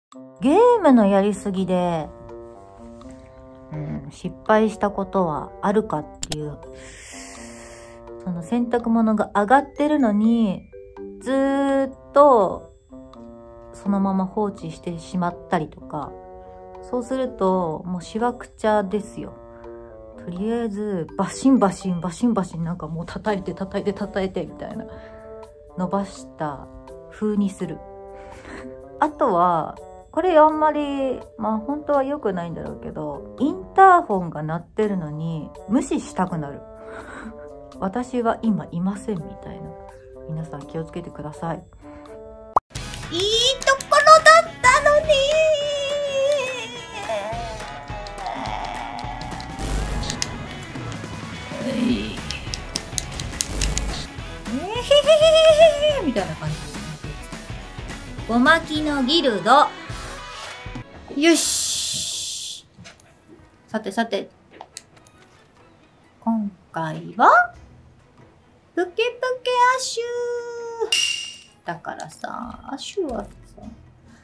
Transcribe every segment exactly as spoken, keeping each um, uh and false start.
ゲームのやりすぎで、うん、失敗したことはあるかっていう、その洗濯物が上がってるのにずーっとそのまま放置してしまったりとか、そうするともうしわくちゃですよ。とりあえずバシンバシンバシンバシンなんかもう叩いて叩いて叩いてみたいな、伸ばした風にする。あとはこれあんまりまあ本当は良くないんだろうけど、インターホンが鳴ってるのに無視したくなる。私は今いませんみたいな。皆さん気をつけてください。いいところだったのに。えい。えへへへへみたいな感じで。ごまきのギルド。よし。さてさて。今回はプケプケアシューだからさ、アシュはさ、嫌い。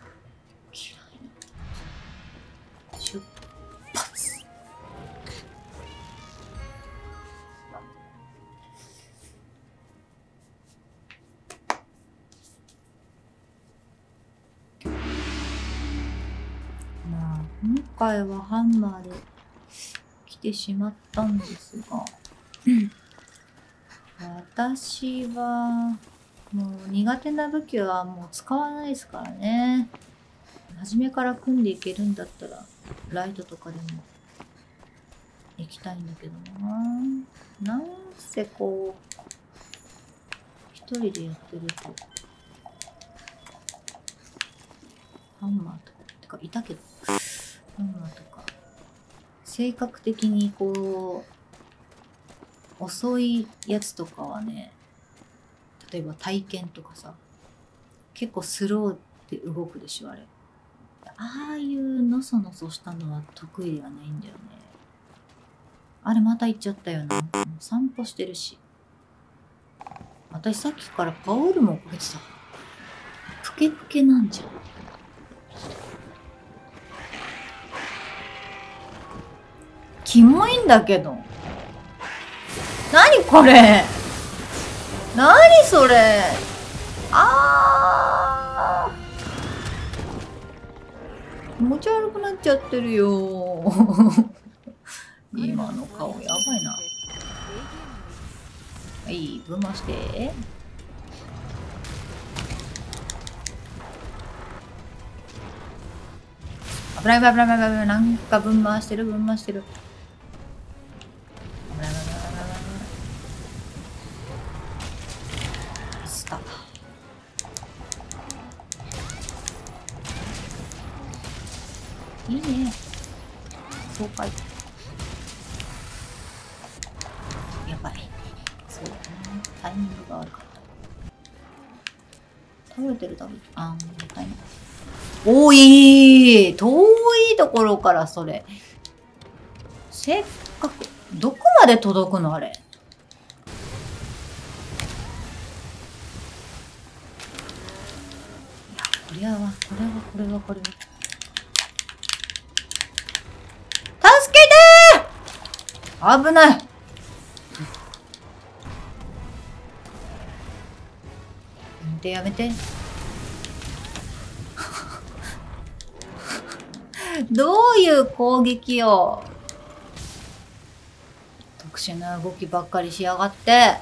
出発。まあ、今回はハンマーで来てしまったんですが、私はもう苦手な武器はもう使わないですからね。初めから組んでいけるんだったらライトとかでも行きたいんだけどな。なんせこう一人でやってるとハンマーとかてかいたけどハンマーとか性格的にこう遅いやつとかはね、例えば体験とかさ、結構スローで動くでしょあれ。ああいうのそのそしたのは得意ではないんだよね。あれまた行っちゃったよな。散歩してるし。私さっきからパオールもかけてた。プケプケなんじゃん。キモいんだけど。何これ。何それ。あー。気持ち悪くなっちゃってるよ。今の顔やばいな。はい、ぶん回して。危ない危ない危ない危ない危ない。なんかぶん回してるぶん回してる。危ない危ない危ない危ない。ミスった。いいね。爽快。やばい。そうだね。タイミングが悪かった。倒れてる倒れてる。あー、もったいない。おいー、遠いところからそれ。せっかく、どこまで届くのあれ。いや、これは、これは、これは、これは。助けてー！危ない。やめてやめて。どういう攻撃よ。特殊な動きばっかりしやがって。あ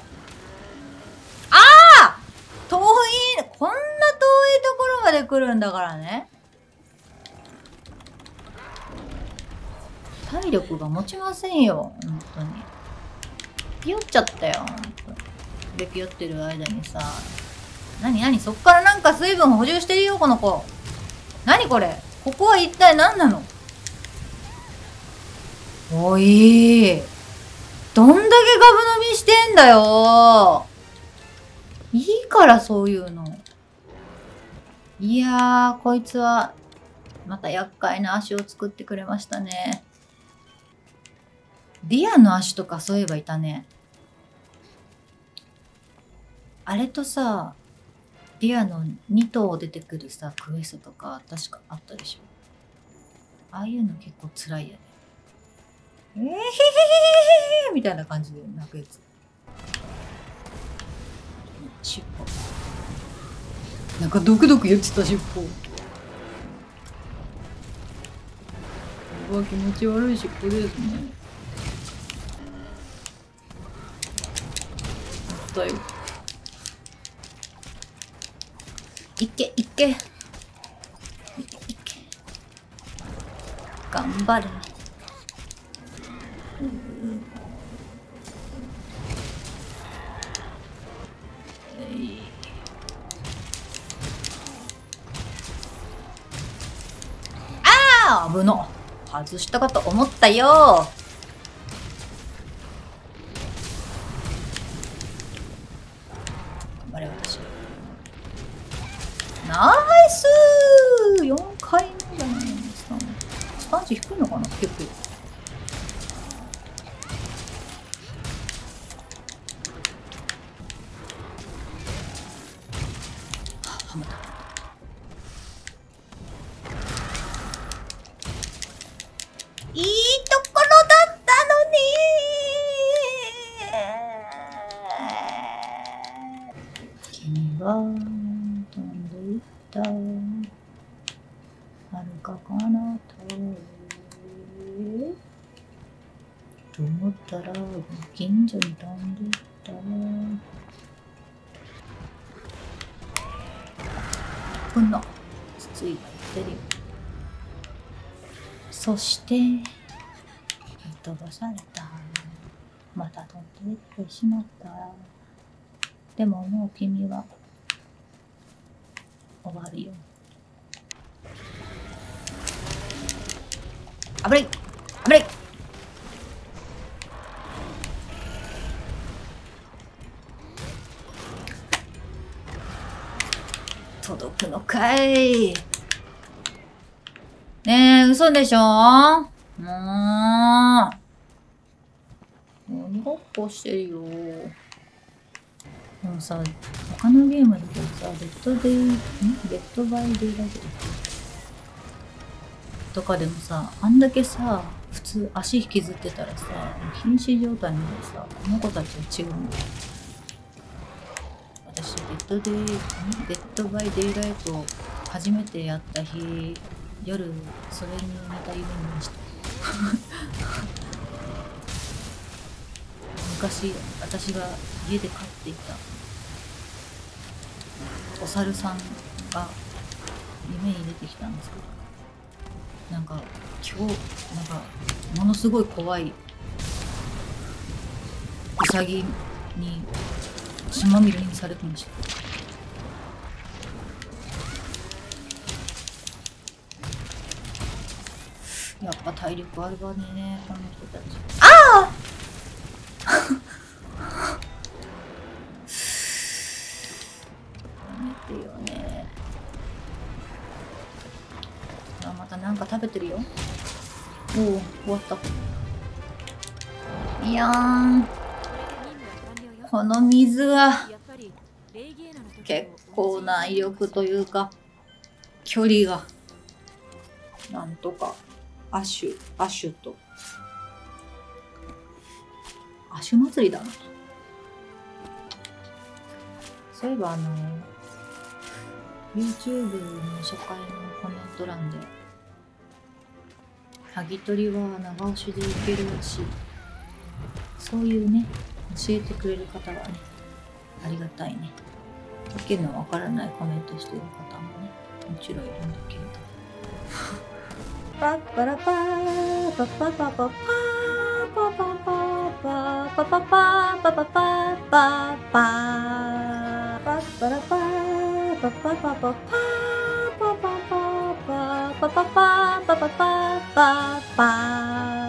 あ！遠い、こんな遠いところまで来るんだからね。体力が持ちませんよ、本当に。ピヨっちゃったよ、本当。で、ピヨってる間にさ。なになに、そっからなんか水分補充してるよ、この子。なにこれ。ここは一体何なの？おいー。どんだけガブ飲みしてんだよー。いいからそういうの。いやー、こいつは、また厄介な足を作ってくれましたね。ディアの足とかそういえばいたね。あれとさ、 ディアのに頭出てくるさ、クエストとか確かあったでしょ。ああいうの結構辛いよね。えーへへへへへみたいな感じで泣くやつ。尻尾。なんかドクドク言ってた尻尾。うわ、気持ち悪い尻尾ですね。だよ。いけいけいけいけ、頑張れ。ああ、危な。外したかと思ったよ。頑張れ私。ナイスー !よん 回目じゃないですか。スタンチ低いのかな結構。はまった。いいところだったのに。君は飛んでいった遥か彼方へと思ったら近所に飛んでいった。こんなつついてるよ。そして飛ばされた。また飛んでいってしまった。でももう君は終わるよ。危ない危ない。届くのかい。ねえ、嘘でしょ。もう鬼ごっこしてるよ。でもさ、他のゲームだとさ、デッドデイ、んデッドバイデイライトとかでもさ、あんだけさ、普通足引きずってたらさ、瀕死状態なんでさ、この子たちは違うんだよ。私、デッドデイ、デッドバイデイライトを初めてやった日、夜、それに似た夢見ました。昔、私が家で飼っていたお猿さんが夢に出てきたんですけど、なんか今日なんかものすごい怖いウサギに血まみれにされてました。やっぱ体力あるわねこの人たち。ああやめてよね。あ、またなんか食べてるよ。おお、終わった。いやーん、この水は結構な威力というか距離がなんとかアッシュアッシュとアッシュ祭りだな。そういえばあの YouTube の初回のコメント欄ではぎ取りは長押しでいけるし、そういうね教えてくれる方はねありがたいね。わけのわからないコメントしてる方もねもちろんいるんだけれど。パッパラパーパッパパパパーパパパパパパパパパパパパパパッパラパーパッパパパパーパパパパパパパパパパパパパ